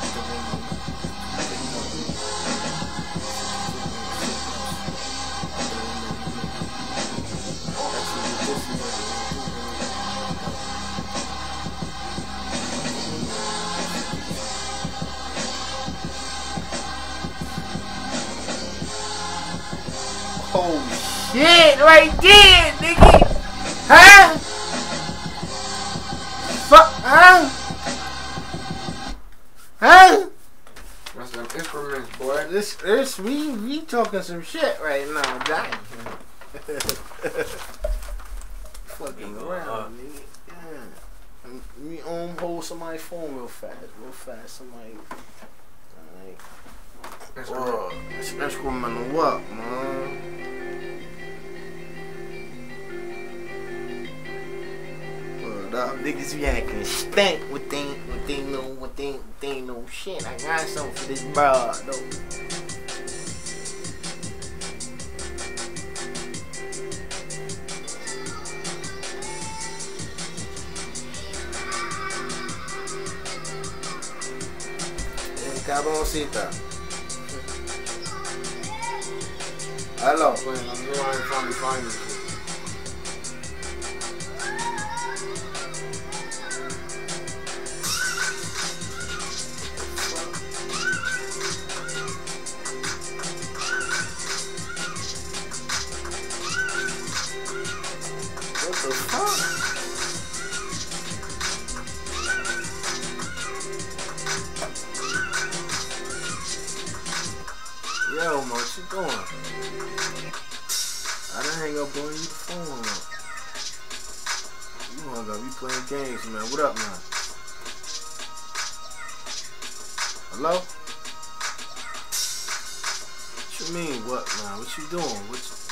Holy shit, right there, nigga! Huh? Fuck, huh? That's them instruments, boy. We talking some shit right now, Jack. Fucking around, nigga. Yeah. Me hold somebody's phone real fast. Somebody. Alright. It's instrumental what, man? What up? Niggas be acting stank with they know shit. I got something for this broad though. Cabroncita. Hello. I'm trying to find this shit. What the fuck? Yo, man, what you doing? I done hang up on you phone. You hung up, you playing games, man. What up, man? Hello? What you mean, what, man? What you doing?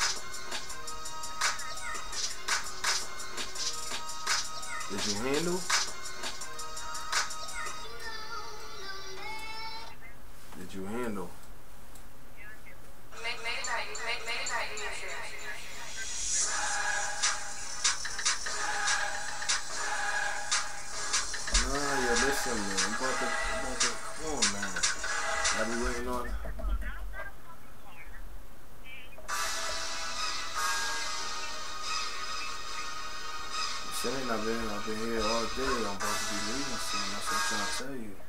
Did you handle? Did you handle? Listen, man, I'm about to, come on, man. I be waiting on. You saying I've been here all day. I'm about to be leaving soon. That's what I'm trying to tell you.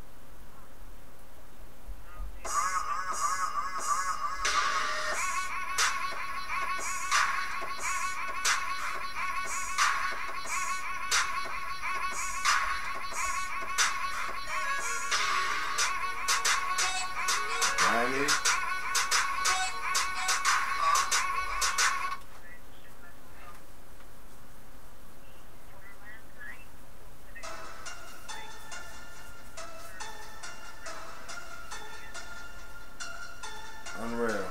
Unreal.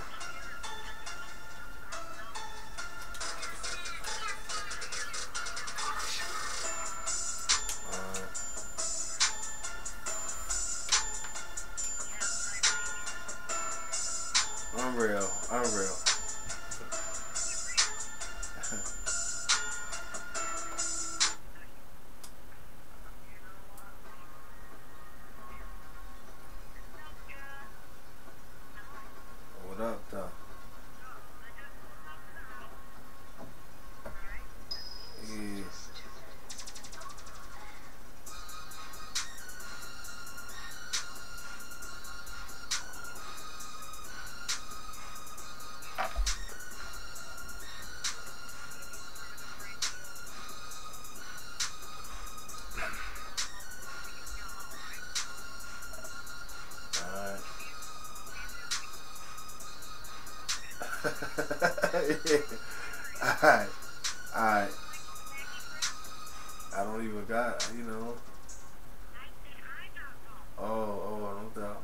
Unreal. What up, though? Yeah. Alright. I don't even got, you know. Oh, no doubt.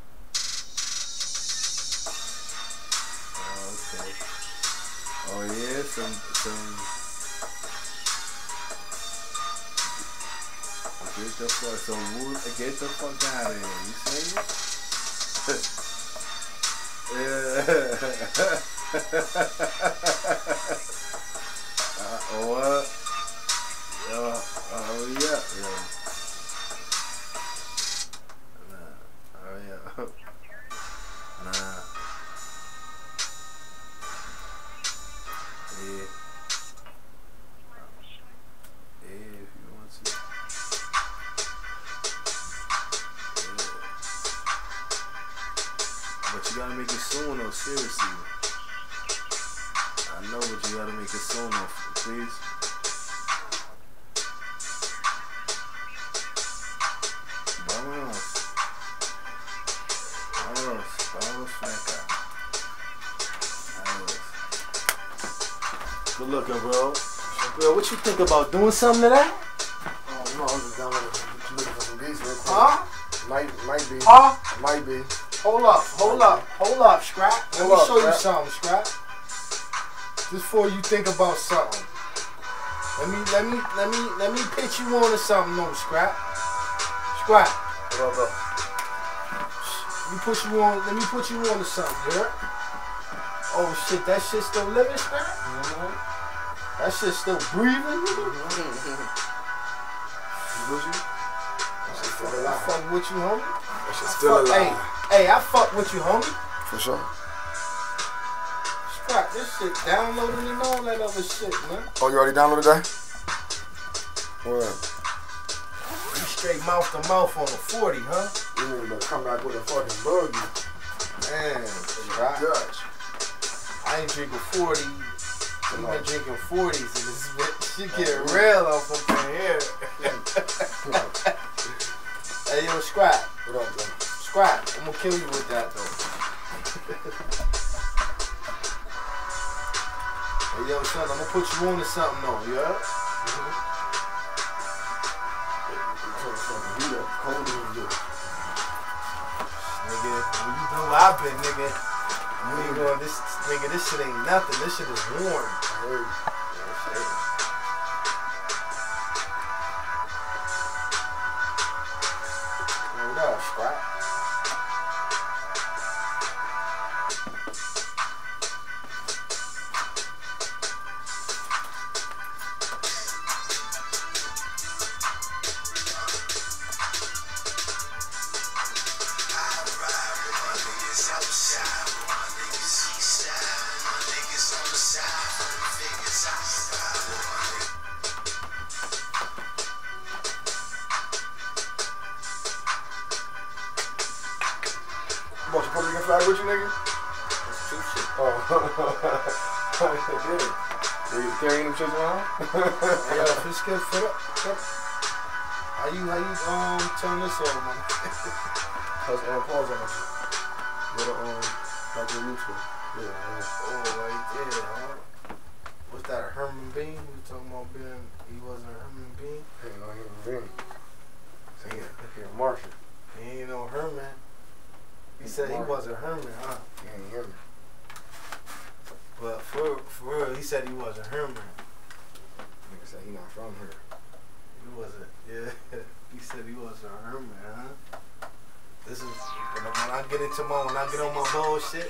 Oh, okay. Oh yeah, some get the fuck out of here. You say it? What? Oh yeah. Nah. Yeah. If you want to. Yeah. But you gotta make it soon though, seriously. I know, but you gotta make it soon though, please. Good looking, bro. Bro, what you think about doing something to that? Oh no, I'm just down there looking for some beats real quick. Huh? Might be. Huh? Might be. Hold up, Scrap. Let me show you something, Scrap. Just before you think about something. Let me pitch you on to something, no Scrap. Scrap. What up, Let me put you on to something, you heard? Oh shit, that shit still living, Scrap? That shit still breathing, nigga? I fuck with you, homie. That shit still alive. Hey, I fuck with you, homie. For sure. Scrap, this shit downloading and all that other shit, man. Oh, you already downloaded that? What? You straight mouth to mouth on a 40, huh? You need to come back with a fucking buggy. Man, Scrap. I ain't drinking 40. You've been drinking 40s and this shit get real up in here. Hey, yo, Scrap. What up, bro? Scrap, I'm gonna kill you with that, though. Hey, yo, son, I'm gonna put you on to something, though, you heard? Nigga, well, you know where I've been, nigga. You ain't going, this shit ain't nothing. This shit is warm. What up, Scrap? Bought your Puerto Rican flag with you, nigga? That's true shit. Oh. I did it. So you carrying them shits around? Hey, yo, fish get fit up. How you turn this on, man? That's pause on that shit. With a like your YouTube. Yeah. Oh, right there, huh? What's that, a Herman Bean? We talking about he wasn't a Herman Bean? He ain't no human being. He a Martian. He ain't no Herman. He said he wasn't Herman, huh? He ain't Herman. But for real, he said he wasn't Herman. Nigga said he not from here. He wasn't, yeah. He said he wasn't a Herman, huh? This is, when I get on my bullshit.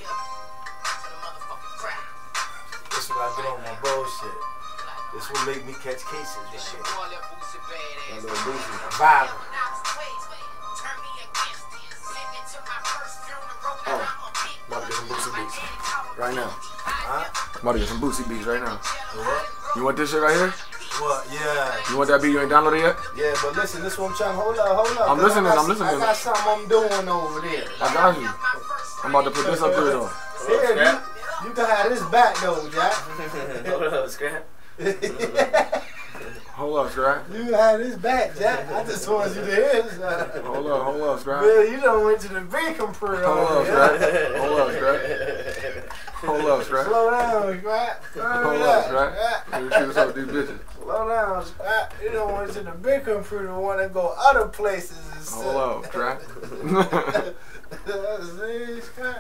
This is when I get on my bullshit. This will make me catch cases, right here. That little Boosie. Violent. Oh, about to get some Boosie beats right now. Huh? About to get some Boosie beats right now. What? You want this shit right here? What? Yeah. You want that beat? You ain't downloaded yet? Yeah, but listen, this one I'm trying to hold up. I'm listening. I got something I'm doing over there. I got you. I'm about to put this up there though. Here, you can have this back though, Jack. Hold up, Scrap. Hold up, Scrap. You can have this back, Jack. I just want you to hear this. Hold up, Scrap. Man, you done went to the bacon pre. Hold up, Scrap. Hold up, Scrap. Hold up, Scrap. Slow down, Scrap. Hold up, Scrap. Let me see what's up with these bitches. Slow down, Scrap. You done went to the bacon pre to want to go other places and stuff. Hold up, Scrap. See, Scrap?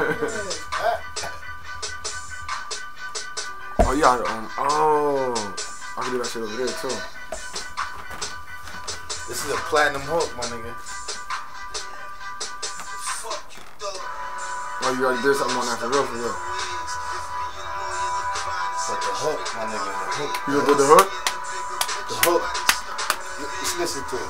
Oh yeah, I can do that shit over there too. This is a platinum hook, my nigga. Oh, you already did something on that for real, But the hook, my nigga, the hook. You did the hook? The hook. Let's listen to it.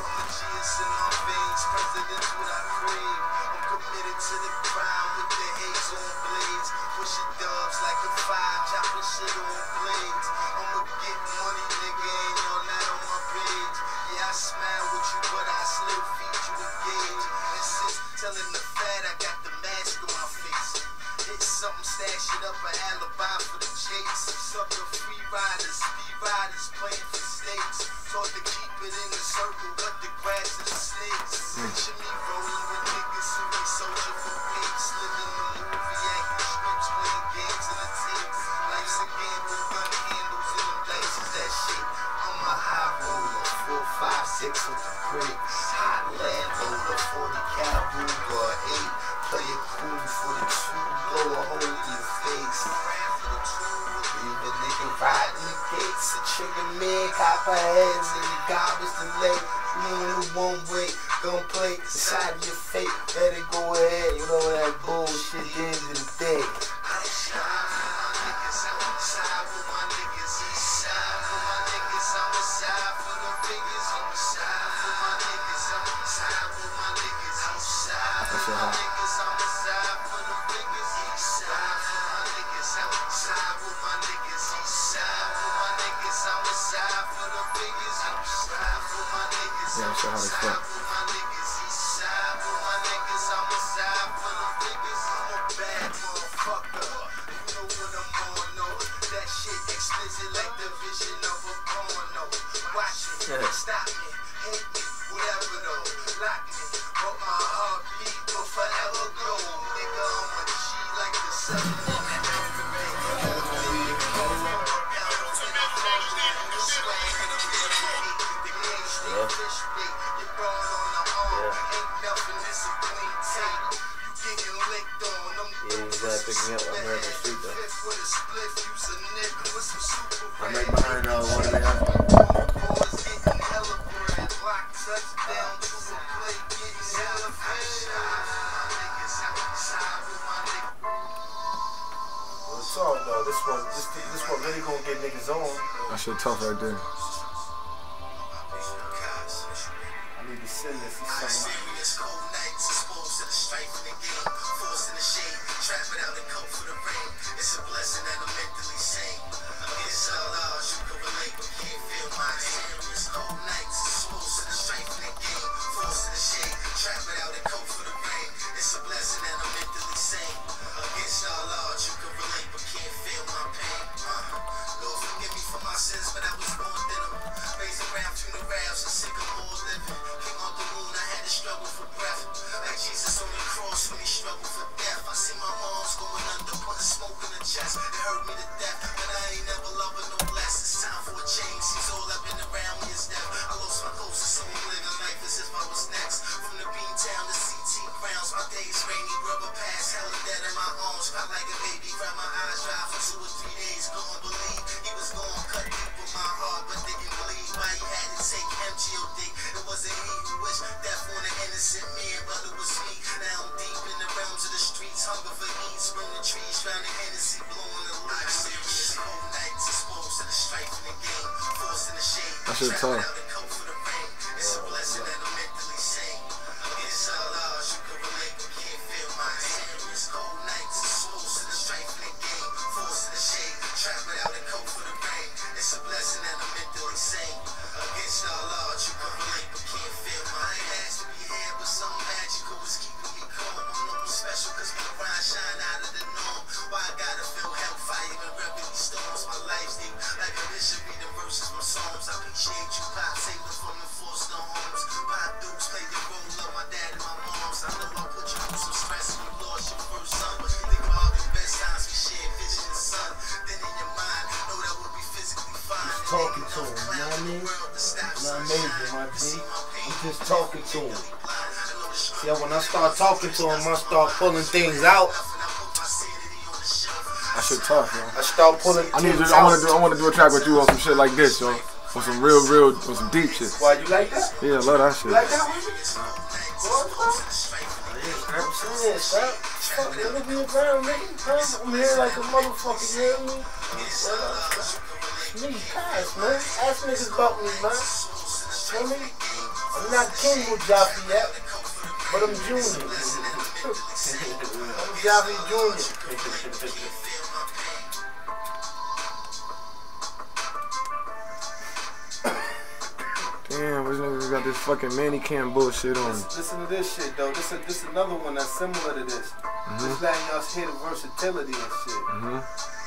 I had in the garbage to lay. You know, in the one way, gon' play inside of your fate. Let it go ahead, you know that bullshit. The end of the day. Yeah, I'm sure how they feel. Stop me, hate me, whatever though. Lock me, but my heart beat will forever go. Nigga, I'm a G like the sun. Pick me up on American Street though. I'm right behind one of the What's up though? This one really gonna get niggas on. That shit tough right there. I need to send this to someone. It's a blessing that I'm mentally sane. Against all odds, you can relate, but can't feel my serious cold nights. Exposed to the strife in the game, forced to the shade, trap it out and cope for the rain. It's a blessing that I'm mentally sane. Against all odds, you can relate, but can't feel my pain. Lord, forgive me for my sins, but I was born in them. Raised around between the rafts and sycamore living. Came out the moon, I had to struggle for breath. Like Jesus on the cross when he struggled for death. I see my mom's going under, putting smoke in the chest. It hurt me to death, but I ain't never loved her no less. It's time for a change. He's all I've been around me is death. I lost my closest soul, living life as if I was next. From the bean town to CT grounds, my days rainy, rubber pass, hella dead in my arms. Felt like a baby, cried my eyes dry for 2 or 3 days. Couldn't believe he was gone, cut deep with my heart, but didn't believe why he had to take MGOD. It wasn't he who wished death on an innocent man, but it was me. Now I'm deep in the realms of the streets, hunger for heat, spring the trees, round the Hennessy, blowing the light. Serious cold nights, exposed to the strife in the game, forced in the shade. That shit tough. It's a blessing that I'm mentally sane. Against all odds, you can relate, but can't feel my serious cold nights, exposed to the strife in the game, forced in the shade, trap it out and cope for the rain. It's a blessing that I'm mentally sane. Against all odds, you can relate, but can't feel my pain. To be here, but something magical is keeping me calm. I'm nothing special, cause my grind shine out of the norm. Why I gotta feel hellfire, even rep these storms. My life's deep, like a bishop reading verses from Psalms. I appreciate you, Pop, saved us from the forced homes. Pop Dukes played the role of my dad and my moms. I know I put you through some stress when you lost your first son, but think of all the best times we shared, vision and sun. Then in your mind, know that we'll be physically fine. Just talking to him, you know what I mean? Not amazing, my G. I'm just talking to him. Yeah, when I start talking to him, I start pulling things out. That shit tough, yo. I start pulling things out. I wanna do a track with you on some shit like this, yo. On some real, on some deep shit. Why, you like that? Yeah, I love that shit. You like that one? I'm serious, stop. Fuck, let me be around, nigga. I'm here like a motherfucker, you hear me? Me, pass, man. Ask niggas about me, man. Feel me? I'm not King Mujafi yet, but I'm Junior. I'm Javi Junior. Damn, these niggas got this fucking Manicam bullshit on. Listen to this shit, though. This another one that's similar to this. Just letting y'all hear the versatility and shit.